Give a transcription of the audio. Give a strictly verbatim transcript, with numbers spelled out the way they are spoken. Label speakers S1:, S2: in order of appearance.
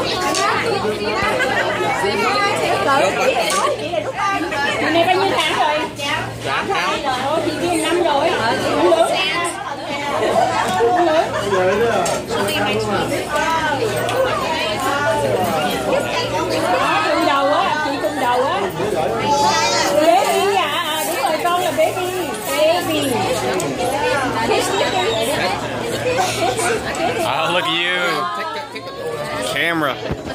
S1: Hôm nay bao nhiêu tháng rồi?
S2: Dạ tháng.
S1: Ôi, chị kia năm rồi. Lớn. Lớn. Cùng đầu á, chị cùng đầu á. Baby à, đúng rồi, con là baby. Baby.
S3: Oh, look at you. Camera.